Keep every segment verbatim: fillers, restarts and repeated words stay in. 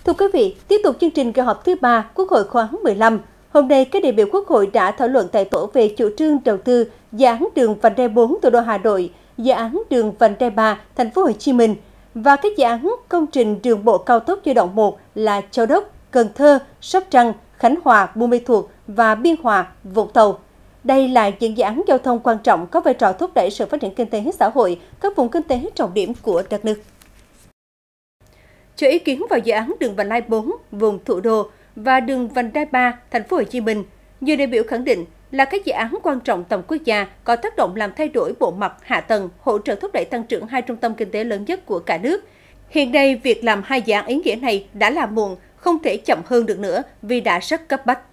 Thưa quý vị, tiếp tục chương trình kỳ họp thứ ba Quốc hội khóa mười lăm. Hôm nay, các đại biểu Quốc hội đã thảo luận tại tổ về chủ trương đầu tư dự án đường vành đai bốn thủ đô Hà Nội, dự án đường vành đai ba thành phố Hồ Chí Minh và các dự án công trình đường bộ cao tốc giai đoạn một là Châu Đốc, Cần Thơ, Sóc Trăng, Khánh Hòa, Buôn Ma Thuột và Biên Hòa, Vũng Tàu. Đây là những dự án giao thông quan trọng có vai trò thúc đẩy sự phát triển kinh tế xã hội các vùng kinh tế trọng điểm của đất nước. Cho ý kiến vào dự án đường vành đai bốn vùng thủ đô và đường vành đai ba thành phố Hồ Chí Minh, nhiều đại biểu khẳng định là các dự án quan trọng tầm quốc gia có tác động làm thay đổi bộ mặt hạ tầng, hỗ trợ thúc đẩy tăng trưởng hai trung tâm kinh tế lớn nhất của cả nước. Hiện nay, việc làm hai dự án ý nghĩa này đã là muộn, không thể chậm hơn được nữa vì đã rất cấp bách.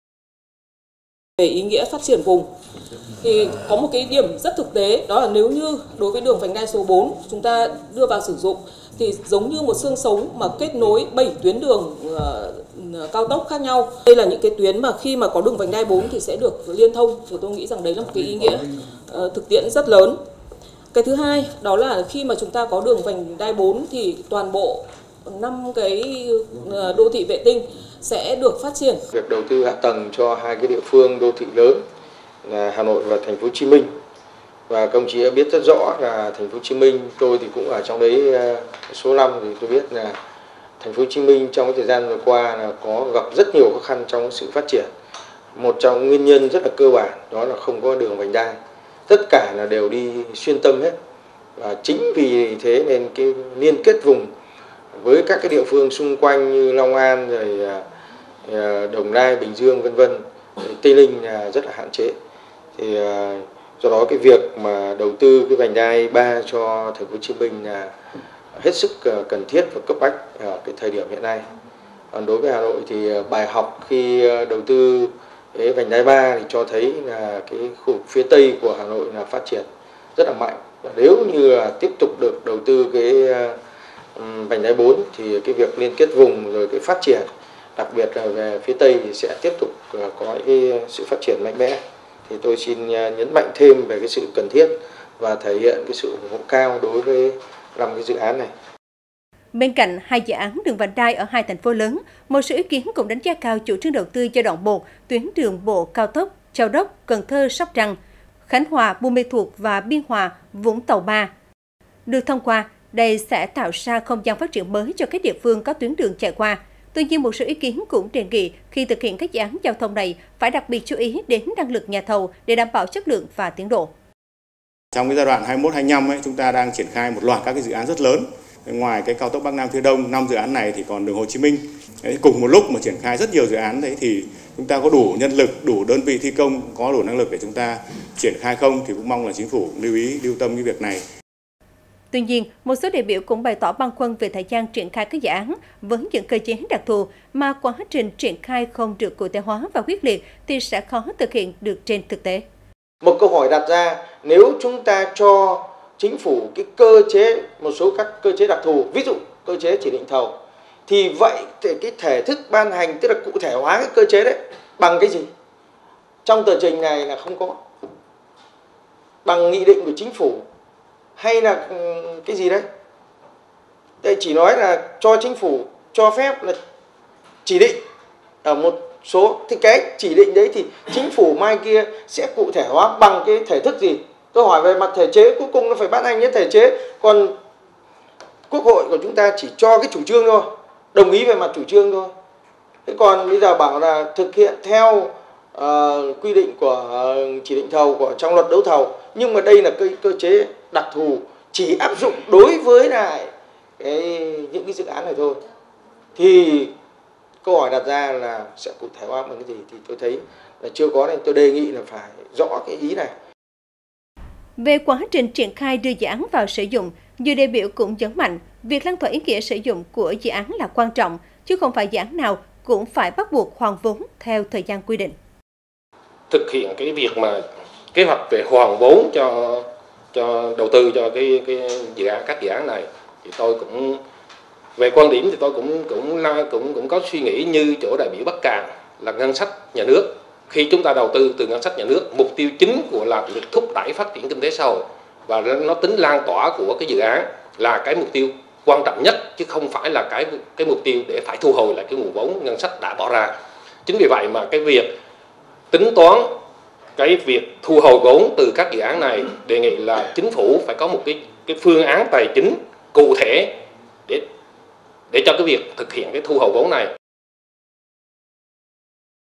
Về ý nghĩa phát triển vùng thì có một cái điểm rất thực tế, đó là nếu như đối với đường vành đai số bốn chúng ta đưa vào sử dụng thì giống như một xương sống mà kết nối bảy tuyến đường uh, cao tốc khác nhau. Đây là những cái tuyến mà khi mà có đường vành đai bốn thì sẽ được liên thông, thì tôi nghĩ rằng đấy là một cái ý nghĩa uh, thực tiễn rất lớn. Cái thứ hai đó là khi mà chúng ta có đường vành đai bốn thì toàn bộ năm cái uh, đô thị vệ tinh sẽ được phát triển. Việc đầu tư hạ tầng cho hai cái địa phương đô thị lớn là Hà Nội và Thành phố Hồ Chí Minh. Và công chí đã biết rất rõ là Thành phố Hồ Chí Minh, tôi thì cũng ở trong đấy số năm thì tôi biết là Thành phố Hồ Chí Minh trong cái thời gian vừa qua là có gặp rất nhiều khó khăn trong sự phát triển. Một trong nguyên nhân rất là cơ bản đó là không có đường vành đai. Tất cả là đều đi xuyên tâm hết. Và chính vì thế nên cái liên kết vùng với các cái địa phương xung quanh như Long An rồi Đồng Nai, Bình Dương vân vân, Tây Ninh là rất là hạn chế. Thì do đó cái việc mà đầu tư cái vành đai ba cho Thành phố Hồ Chí Minh là hết sức cần thiết và cấp bách ở cái thời điểm hiện nay. Còn đối với Hà Nội thì bài học khi đầu tư cái vành đai ba thì cho thấy là cái khu vực phía tây của Hà Nội là phát triển rất là mạnh. Và nếu như là tiếp tục được đầu tư cái vành đai bốn thì cái việc liên kết vùng rồi cái phát triển, đặc biệt là về phía tây thì sẽ tiếp tục có cái sự phát triển mạnh mẽ. Thì tôi xin nhấn mạnh thêm về cái sự cần thiết và thể hiện cái sự ủng hộ cao đối với năm cái dự án này. Bên cạnh hai dự án đường vành đai ở hai thành phố lớn, một số ý kiến cũng đánh giá cao chủ trương đầu tư giai đoạn một tuyến đường bộ cao tốc Châu Đốc, Cần Thơ, Sóc Trăng, Khánh Hòa, Buôn Ma Thuột và Biên Hòa, Vũng Tàu ba. Được thông qua, đây sẽ tạo ra không gian phát triển mới cho các địa phương có tuyến đường chạy qua. Tuy nhiên, một số ý kiến cũng đề nghị khi thực hiện các dự án giao thông này phải đặc biệt chú ý đến năng lực nhà thầu để đảm bảo chất lượng và tiến độ. Trong cái giai đoạn hai mươi mốt hai mươi lăm ấy, chúng ta đang triển khai một loạt các cái dự án rất lớn. Ngoài cái cao tốc Bắc Nam phía Đông, năm dự án này thì còn đường Hồ Chí Minh. Đấy, cùng một lúc mà triển khai rất nhiều dự án đấy thì chúng ta có đủ nhân lực, đủ đơn vị thi công, có đủ năng lực để chúng ta triển khai không, thì cũng mong là chính phủ lưu ý, lưu tâm cái việc này. Tuy nhiên, một số đại biểu cũng bày tỏ băn khoăn về thời gian triển khai các dự án với những cơ chế đặc thù mà quá trình triển khai không được cụ thể hóa và quyết liệt thì sẽ khó thực hiện được trên thực tế. Một câu hỏi đặt ra, nếu chúng ta cho chính phủ cái cơ chế, một số các cơ chế đặc thù, ví dụ cơ chế chỉ định thầu, thì vậy thì cái thể thức ban hành, tức là cụ thể hóa cái cơ chế đấy, bằng cái gì? Trong tờ trình này là không có. Bằng nghị định của chính phủ hay là cái gì đấy? Đây chỉ nói là cho chính phủ cho phép là chỉ định ở một số, thì cái chỉ định đấy thì chính phủ mai kia sẽ cụ thể hóa bằng cái thể thức gì? Tôi hỏi về mặt thể chế, cuối cùng nó phải ban hành những thể chế, còn Quốc hội của chúng ta chỉ cho cái chủ trương thôi, đồng ý về mặt chủ trương thôi. Thế còn bây giờ bảo là thực hiện theo uh, quy định của uh, chỉ định thầu của trong luật đấu thầu, nhưng mà đây là cơ, cơ chế đặc thù chỉ áp dụng đối với lại cái, những cái dự án này thôi. Thì câu hỏi đặt ra là sẽ cụ thể hóa bằng cái gì thì tôi thấy là chưa có, nên tôi đề nghị là phải rõ cái ý này. Về quá trình triển khai đưa dự án vào sử dụng, nhiều đại biểu cũng nhấn mạnh việc lan tỏa ý nghĩa sử dụng của dự án là quan trọng, chứ không phải dự án nào cũng phải bắt buộc hoàn vốn theo thời gian quy định. Thực hiện cái việc mà kế hoạch về hoàn vốn cho cho đầu tư cho cái cái dự án các dự án này thì tôi cũng về quan điểm thì tôi cũng cũng cũng cũng có suy nghĩ như chỗ đại biểu Bắc Cạn là ngân sách nhà nước. Khi chúng ta đầu tư từ ngân sách nhà nước, mục tiêu chính của là việc thúc đẩy phát triển kinh tế xã hội và nó tính lan tỏa của cái dự án là cái mục tiêu quan trọng nhất, chứ không phải là cái cái mục tiêu để phải thu hồi lại cái nguồn vốn ngân sách đã bỏ ra. Chính vì vậy mà cái việc tính toán cái việc thu hồi vốn từ các dự án này, đề nghị là chính phủ phải có một cái cái phương án tài chính cụ thể để để cho cái việc thực hiện cái thu hồi vốn này.